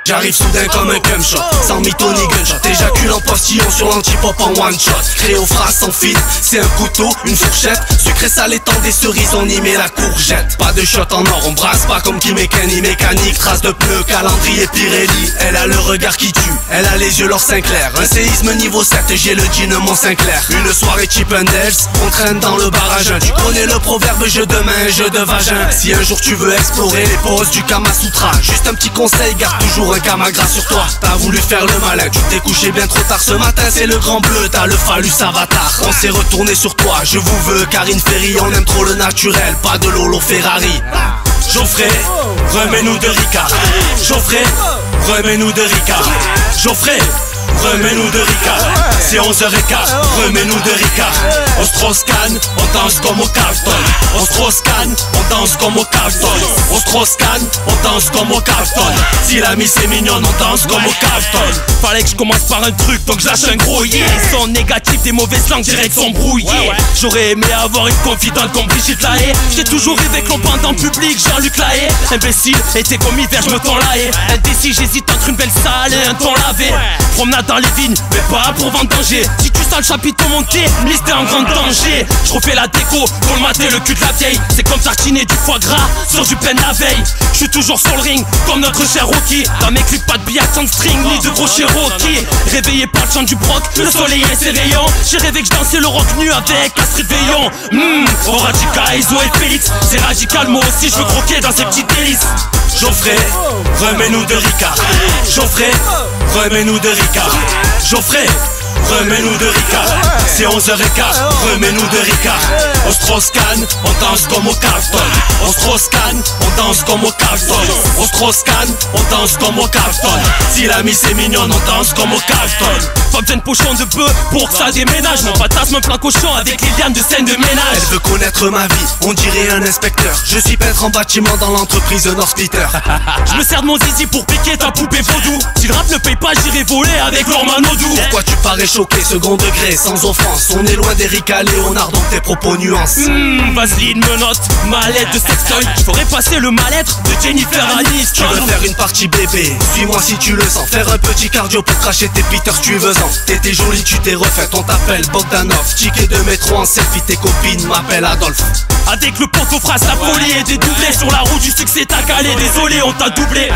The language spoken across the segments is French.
J'arrive soudain comme un cum shot, sans mytho ni gunshot. Éjacule en postillon sur l'antipop en one shot. Créé aux phrases sans fil, c'est un couteau, une fourchette. Sucré salé tant des cerises, on y met la courgette. Pas de shot en or, on brasse pas comme Kim et Kenny. Mécanique, trace de pneus, calendrier Pirelli. Elle a le regard qui tue, elle a les yeux Laure Sinclair. Un séisme niveau 7, j'ai le jean Mont Sinclair. Une soirée cheap and Dells, on traîne dans le barrage. Tu connais le proverbe, jeu de main, jeu de vagin. Si un jour tu veux explorer les poses du Kama Sutra, juste un petit conseil, garde toujours un Kamagra sur toi. T'as voulu faire le malin, tu t'es couché bien trop tard. Ce matin c'est le grand bleu, t'as le phallus avatar. On s'est retourné sur toi, je vous veux Karine Ferry. On aime trop le naturel, pas de Lolo Ferrari. Geoffrey, remets-nous de Ricard. Geoffrey, remets-nous de Ricard. Geoffrey, remets-nous de Ricard. C'est 11h15, remets-nous de Ricard. On Strauss-Kahn, on danse comme au Carlton. On Strauss-Kahn, on danse comme au Carlton. On Strauss-Kahn, on danse comme au Carlton. Si la mise est mignonne, on danse comme au Carlton. Fallait que je commence par un truc, donc je lâche un gros yeah. Son négatif, des mauvaises langues, direct sont brouillées. J'aurais aimé avoir une confidente comme Brigitte Lahaye. J'ai toujours rêvé que l'on pende en public, Jean-Luc Lahaye. Imbécile, été comme hiver, je me tends la haie. Indécis, j'hésite entre une belle salle et un ton lavé. Promenade dans les vignes, mais pas pour vendanger. Si tu sens le chapiteau monter, liste en grand danger. Je refais la déco pour le mater, le cul de la vieille. C'est comme tartiner du foie gras sur du pain la veille. Je suis toujours sur le ring, comme notre cher Rocky. Dans mes clips, pas de billets sans string, ni de gros Cherokee. Réveillé par le chant du broc, le soleil et ses rayons. J'ai rêvé que je dansais le rock nu avec Astrid Veillon. Oh radical, Iso et Félix. C'est radical, moi aussi je veux croquer dans ces petits délices. Geoffrey, remets-nous de Ricard. Geoffrey, remets-nous de Ricard. Geoffrey, remets-nous de Ricard. C'est 11h15, remets-nous de Ricard. On Strauss-Kahn, on danse comme au Carlton. On Strauss-Kahn, on danse comme au Carlton. On Strauss-Kahn, on danse comme au Carlton. Si la mise est mignonne, on danse comme au Carlton. Pas besoin de pochon de bœuf pour que ça déménage. Mon patasse me plein cochon avec les lianes de scène de ménage. Elle veut connaître ma vie, on dirait un inspecteur. Je suis peintre en bâtiment dans l'entreprise North Peter. Je me sers de mon zizi pour piquer ta poupée vaudou. Si le rap ne paye pas, j'irai voler avec l'Ormanodou. Pourquoi tu parais choqué, second degré, sans offense? On est loin d'Erika Léonard, donc tes propos nuances. Vaseline me note, ma lettre de sextoy. J'ferais passer le mal-être de Jennifer Aniston. Tu veux faire une partie bébé, suis-moi si tu le sens. Faire un petit cardio pour cracher tes Peters, tu veux en. T'étais jolie, tu t'es refaite, on t'appelle Bogdanov. Ticket de métro en selfie, tes copines m'appellent Adolphe. Avec le poteau phrase, la folie et des doublés. Sur la route du succès t'as calé, désolé on t'a doublé.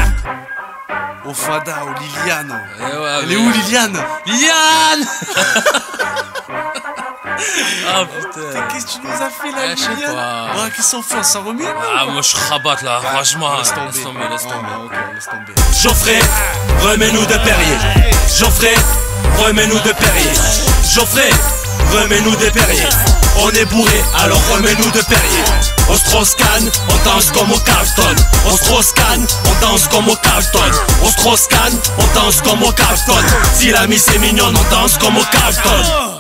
Au Fada, au Liliane. Elle est où Liliane? Liliane. Ah putain. Qu'est-ce que tu nous as fait là, je sais Liliane? pas. Ouais, qu'est-ce qu'on fait? On s'en remet? Ah moi je rabatte là, franchement. Laisse tomber, laisse tomber. Ok, laisse tomber. Geoffrey, remets-nous de Perrier. Geoffrey, remets-nous de Perrier. Geoffrey, remets-nous de Perrier. On est bourré, alors remets-nous de Perrier. On Strauss-Kahn, on danse comme au Carlton. On Strauss-Kahn, on danse comme au Carlton. On Strauss-Kahn, on danse comme au Carlton. Si la mise est mignonne, on danse comme au Carlton.